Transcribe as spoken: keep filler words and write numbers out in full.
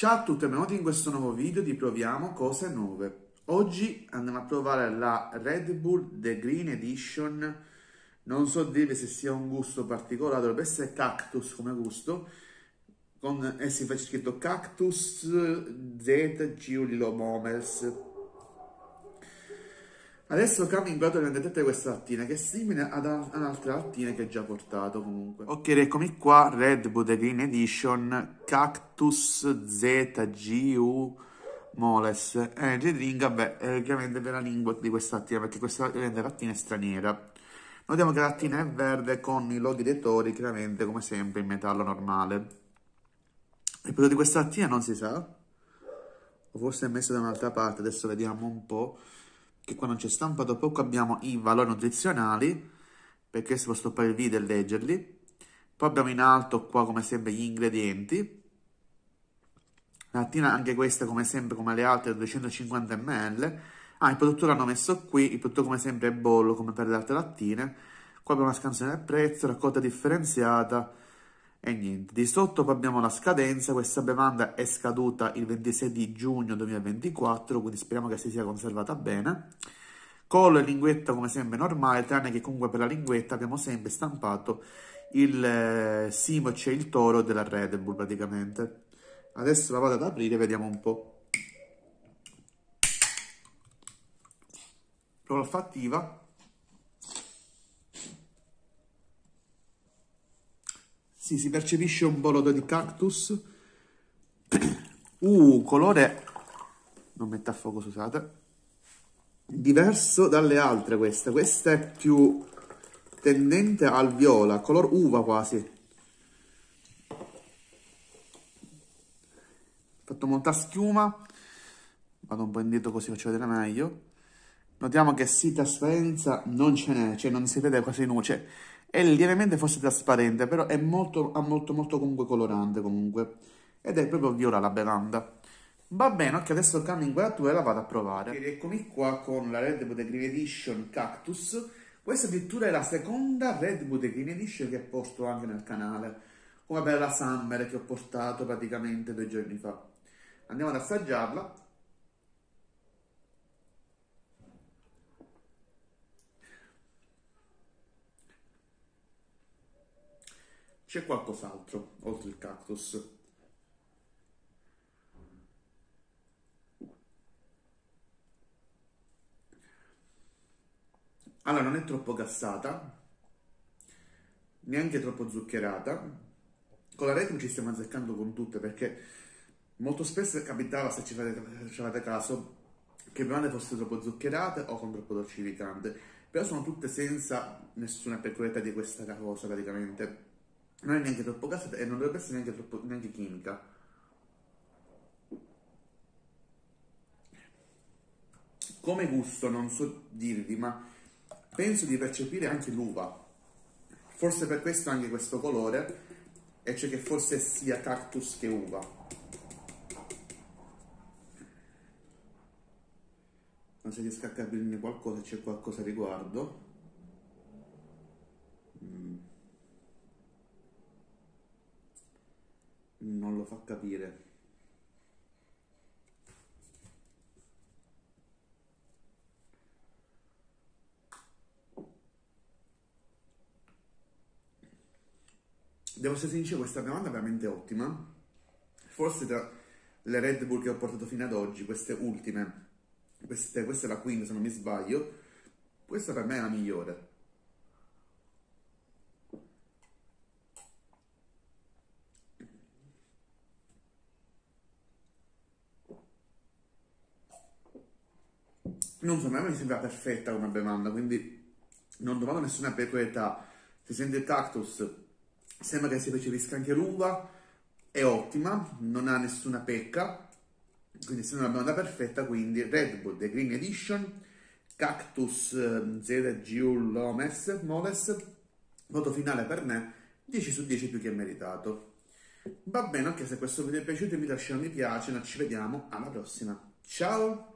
Ciao a tutti, benvenuti in questo nuovo video di Proviamo Cose Nuove. Oggi andiamo a provare la Red Bull The Green Edition. Non so dirvi se sia un gusto particolare, dovrebbe essere cactus come gusto, con eh, si faccia scritto Cactus Z Giulio Momels. Adesso cambio in prato le dettate di questa lattina che è simile ad, ad altre lattine che ho già portato comunque. Ok, eccomi qua, Red Bull The Green Edition Cactus Z G U Moles Energy Drink. Vabbè, è chiaramente per la lingua di questa lattina, perché questa lattina è straniera. Notiamo che la lattina è verde con i loghi dei tori, chiaramente come sempre in metallo normale. Il prodotto di questa lattina non si sa, o forse è messo da un'altra parte, adesso vediamo un po'. Che qua non c'è stampato. Poi qua abbiamo i valori nutrizionali, perché si può stoppare il video e leggerli. Poi abbiamo in alto qua come sempre gli ingredienti. La lattina anche questa come sempre come le altre duecentocinquanta millilitri. Ah, il produttore l'hanno messo qui, il produttore come sempre è bollo come per le altre lattine. Qua abbiamo una scansione del prezzo, raccolta differenziata e niente. Di sotto poi abbiamo la scadenza. Questa bevanda è scaduta il ventisei di giugno duemilaventiquattro, quindi speriamo che si sia conservata bene. Collo e linguetta come sempre normale, tranne che comunque per la linguetta abbiamo sempre stampato il eh, simbolo, cioè il toro della Red Bull praticamente. Adesso la vado ad aprire, vediamo un po'. Prova olfattiva. Sì, si percepisce un po' l'odore di cactus. Uh, colore, non mette a fuoco, scusate, diverso dalle altre queste. Questa è più tendente al viola, color uva quasi. Fatto molta schiuma. Vado un po' indietro così faccio vedere meglio. Notiamo che sì, trasparenza non ce n'è, cioè non si vede quasi nuce. È lievemente forse trasparente, però è molto, ha molto, molto comunque colorante comunque. Ed è proprio viola la bevanda. Va bene, ok, adesso cambio inquadratura e la vado a provare. Ed eccomi qua con la Red Bull The Green Edition Cactus. Questa addirittura è la seconda Red Bull The Green Edition che porto anche nel canale. Come per la Summer che ho portato praticamente due giorni fa. Andiamo ad assaggiarla. C'è qualcos'altro, oltre il cactus. Allora, non è troppo gassata, neanche troppo zuccherata. Con la Red Bull ci stiamo azzeccando con tutte, perché molto spesso capitava, se ci fate, ci fate caso, che bevande fossero troppo zuccherate o con troppo dolcificante. Però sono tutte senza nessuna peculiarità di questa cosa praticamente. Non è neanche troppo gassata e non dovrebbe essere neanche, troppo, neanche chimica. Come gusto non so dirvi, ma penso di percepire anche l'uva. Forse per questo anche questo colore, e cioè che forse sia cactus che uva. Non so se riesco a capirne qualcosa, c'è qualcosa a riguardo. Mm. Non lo fa capire. Devo essere sincero, questa bevanda è veramente ottima. Forse tra le Red Bull che ho portato fino ad oggi, queste ultime, queste, questa è la quinta se non mi sbaglio, questa per me è la migliore. Non so, a me mi sembra perfetta come bevanda, quindi non trovavo nessuna peculiarità. Si sente il cactus, sembra che si percepisca anche l'uva, è ottima, non ha nessuna pecca, quindi sembra una bevanda perfetta. Quindi Red Bull The Green Edition Cactus Z G U Lomes Moles, voto finale per me dieci su dieci, più che meritato. Va bene, anche se questo video è piaciuto vi lascio un mi piace, noi ci vediamo alla prossima, ciao!